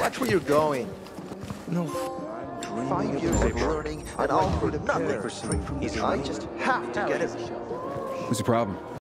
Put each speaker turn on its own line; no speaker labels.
Watch where you're going.
No.
5 years of learning and all for nothing. I just have to get it.
What's the problem?